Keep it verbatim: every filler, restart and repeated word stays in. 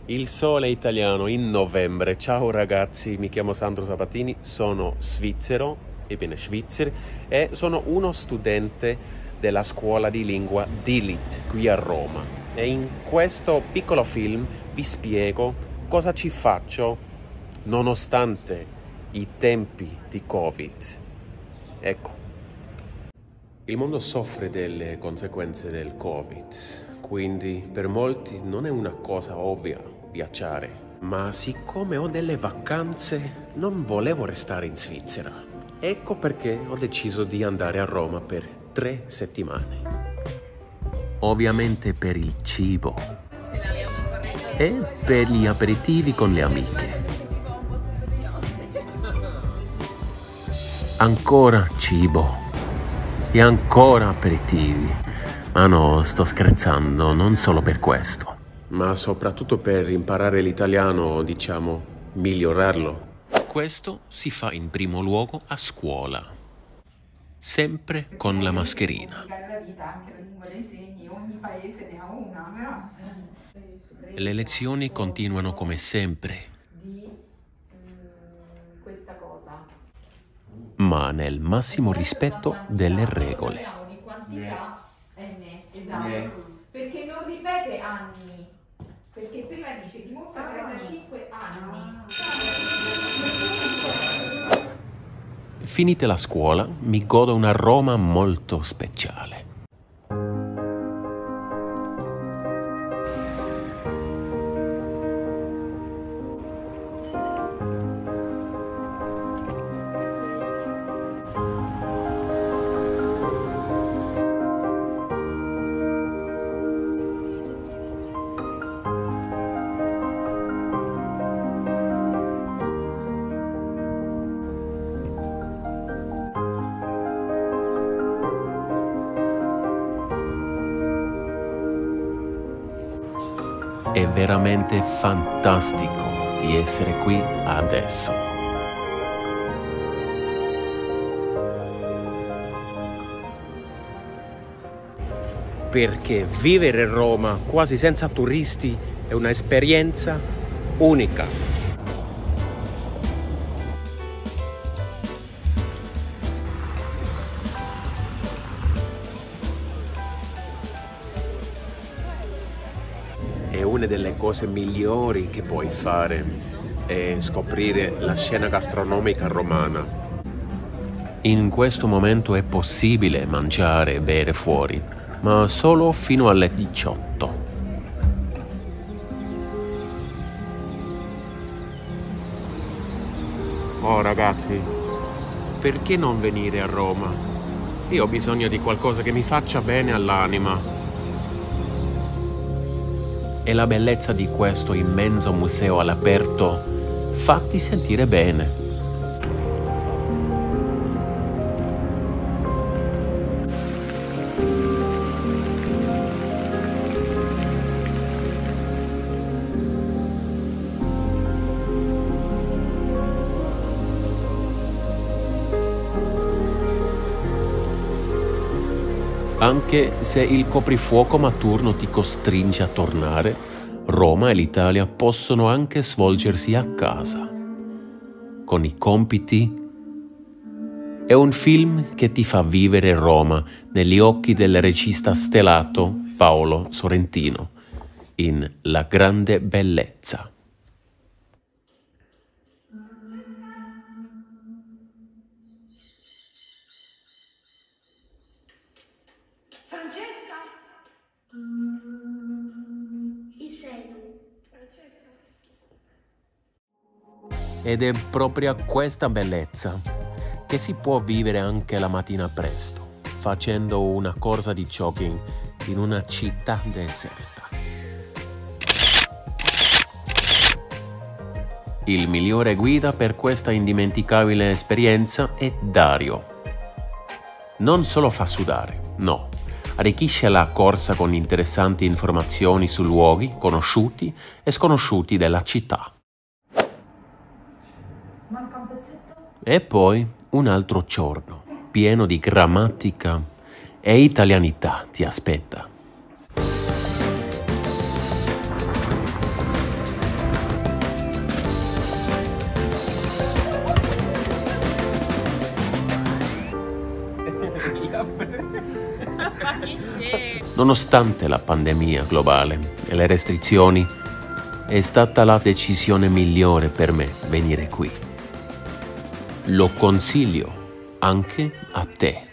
Il sole italiano in novembre. Ciao ragazzi, mi chiamo Sandro Sabatini, sono svizzero, ebbene svizzero, e sono uno studente della scuola di lingua D L I T qui a Roma. E in questo piccolo film vi spiego cosa ci faccio nonostante i tempi di Covid. Ecco. Il mondo soffre delle conseguenze del Covid, quindi per molti non è una cosa ovvia viaggiare. Ma siccome ho delle vacanze, non volevo restare in Svizzera. Ecco perché ho deciso di andare a Roma per tre settimane. Ovviamente per il cibo e per gli aperitivi con le amiche. Ancora cibo. E ancora aperitivi. Ma no, sto scherzando, non solo per questo. Ma soprattutto per imparare l'italiano, diciamo, migliorarlo. Questo si fa in primo luogo a scuola. Sempre con la mascherina. Le lezioni continuano come sempre. Ma nel massimo rispetto delle regole. Esatto. Perché non ripete anni, perché prima dice dimostra trentacinque anni. Finita la scuola, mi godo una Roma molto speciale. È veramente fantastico di essere qui adesso. Perché vivere a Roma quasi senza turisti è un'esperienza unica. E una delle cose migliori che puoi fare è scoprire la scena gastronomica romana. In questo momento è possibile mangiare e bere fuori, ma solo fino alle diciotto. Oh ragazzi, perché non venire a Roma? Io ho bisogno di qualcosa che mi faccia bene all'anima. E la bellezza di questo immenso museo all'aperto fatti sentire bene. Anche se il coprifuoco notturno ti costringe a tornare, Roma e l'Italia possono anche svolgersi a casa, con i compiti. È un film che ti fa vivere Roma negli occhi del regista stellato Paolo Sorrentino, in La grande bellezza. Francesca? Chi sei tu? Francesca. Ed è proprio questa bellezza che si può vivere anche la mattina presto, facendo una corsa di jogging in una città deserta. Il migliore guida per questa indimenticabile esperienza è Dario. Non solo fa sudare, no. Arricchisce la corsa con interessanti informazioni su luoghi conosciuti e sconosciuti della città. Manca un pezzetto? E poi un altro giorno, pieno di grammatica e italianità, ti aspetta. nonostante la pandemia globale e le restrizioni, è stata la decisione migliore per me venire qui. Lo consiglio anche a te.